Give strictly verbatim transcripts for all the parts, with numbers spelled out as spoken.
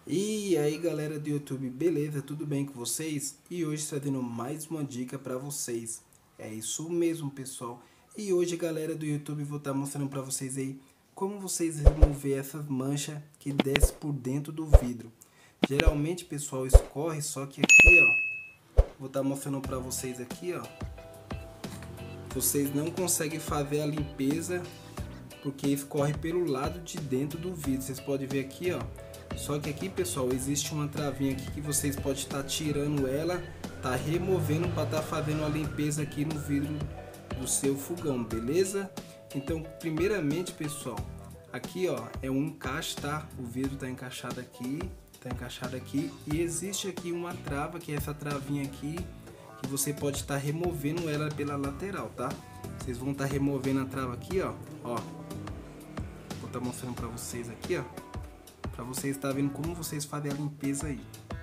E aí galera do YouTube, beleza? Tudo bem com vocês? E hoje trazendo mais uma dica para vocês. É isso mesmo, pessoal. E hoje, galera do YouTube, vou estar mostrando para vocês aí como vocês remover essas manchas que desce por dentro do vidro. Geralmente, pessoal, escorre, só que aqui, ó, vou estar mostrando para vocês aqui, ó. Vocês não conseguem fazer a limpeza porque escorre pelo lado de dentro do vidro. Vocês podem ver aqui, ó. Só que aqui, pessoal, existe uma travinha aqui que vocês podem estar tirando ela, tá removendo para estar fazendo a limpeza aqui no vidro do seu fogão, beleza? Então, primeiramente, pessoal, aqui, ó, é um encaixe, tá? O vidro tá encaixado aqui, tá encaixado aqui, e existe aqui uma trava, que é essa travinha aqui, que você pode estar removendo ela pela lateral, tá? Vocês vão estar removendo a trava aqui, ó, ó. Vou estar mostrando para vocês aqui, ó. Para vocês estar vendo como vocês fazem a limpeza aí.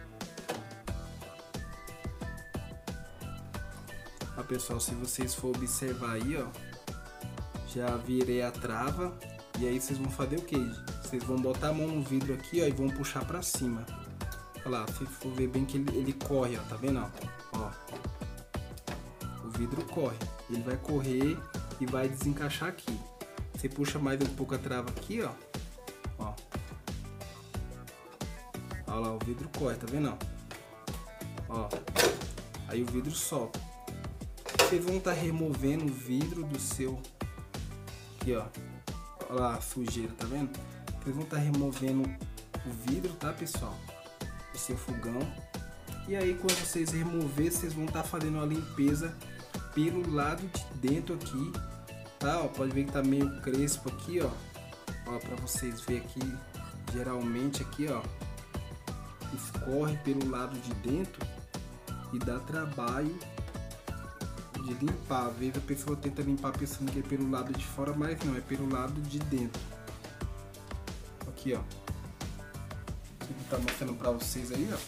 Ó, pessoal, se vocês for observar aí, ó, já virei a trava. E aí vocês vão fazer o que? Vocês vão botar a mão no vidro aqui, ó, e vão puxar para cima. Olha lá, se for ver bem que ele, ele corre, ó, tá vendo, ó? Ó, o vidro corre. Ele vai correr e vai desencaixar aqui. Você puxa mais um pouco a trava aqui, ó. Ó. Olha lá, o vidro corre, tá vendo? Ó, aí o vidro solta. Vocês vão estar removendo o vidro do seu... Aqui, ó. Olha lá a sujeira, tá vendo? Vocês vão estar removendo o vidro, tá, pessoal? Do seu fogão. E aí, quando vocês remover, vocês vão estar fazendo a limpeza pelo lado de dentro aqui, tá? Ó, pode ver que tá meio crespo aqui, ó. Ó, pra vocês verem aqui, geralmente aqui, ó, escorre pelo lado de dentro e dá trabalho de limpar. Às vezes a pessoa tenta limpar pensando que é pelo lado de fora, mas não, é pelo lado de dentro. Aqui, ó. Vou estar mostrando pra vocês aí, ó.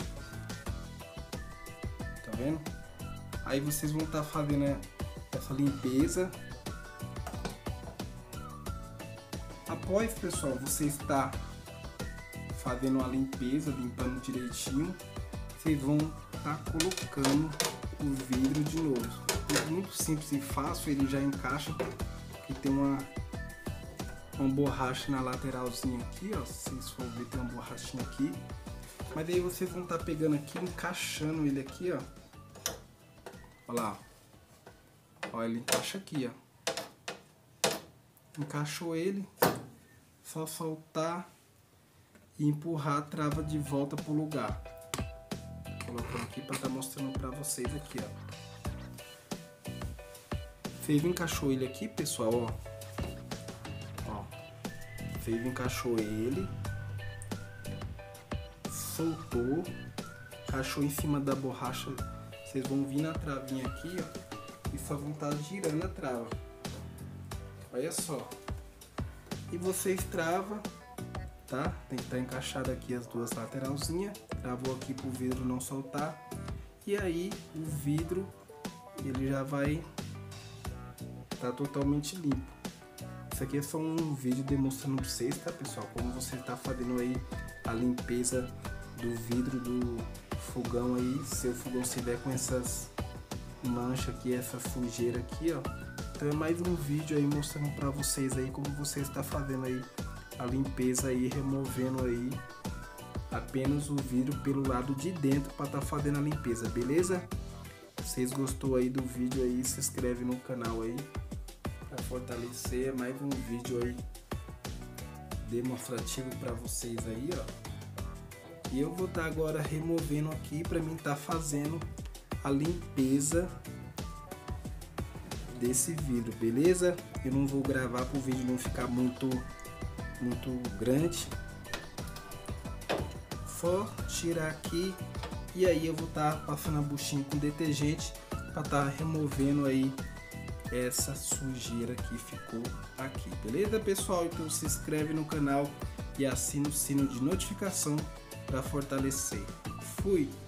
Tá vendo? Aí vocês vão estar fazendo essa limpeza. Após, pessoal, você está fazendo a limpeza, limpando direitinho, vocês vão estar colocando o vidro de novo. É muito simples e fácil, ele já encaixa, e tem uma, uma borracha na lateralzinha aqui, ó. Se vocês forem ver, tem uma borrachinha aqui. Mas aí vocês vão estar pegando aqui, encaixando ele aqui, ó. Olha lá, ó, ele encaixa aqui, ó. Encaixou ele, só soltar e empurrar a trava de volta pro lugar. Colocando aqui para estar mostrando para vocês aqui, ó. Vocês encaixou ele aqui, pessoal, ó. Ó. Vocês encaixou ele, soltou, encaixou em cima da borracha. Vocês vão vir na travinha aqui, ó, e só vão estar girando a trava. Olha só. E vocês travam, tá? Tem que estar encaixado aqui as duas lateralzinhas. Travou aqui pro vidro não soltar. E aí o vidro, ele já vai estar totalmente limpo. Isso aqui é só um vídeo demonstrando para vocês, tá, pessoal? Como você tá fazendo aí a limpeza do vidro do fogão aí. Seu fogão se tiver com essas manchas aqui, essa sujeira aqui, ó. Então é mais um vídeo aí mostrando para vocês aí como você está fazendo aí a limpeza aí, removendo aí apenas o vidro pelo lado de dentro para estar tá fazendo a limpeza, beleza? Se vocês gostou aí do vídeo aí, se inscreve no canal aí para fortalecer. É mais um vídeo aí demonstrativo para vocês aí, ó. E eu vou estar tá agora removendo aqui para mim estar tá fazendo a limpeza desse vidro, beleza? Eu não vou gravar para o vídeo não ficar muito muito grande. Só tirar aqui e aí eu vou estar tá passando a buchinha com detergente para estar tá removendo aí essa sujeira que ficou aqui, beleza, pessoal? Então se inscreve no canal e assina o sino de notificação para fortalecer. Fui!